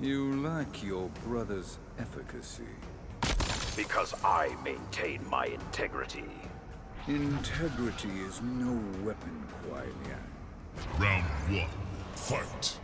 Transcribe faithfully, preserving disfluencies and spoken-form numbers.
You lack your brother's efficacy. Because I maintain my integrity. Integrity is no weapon, Kuai Liang. Round one, fight!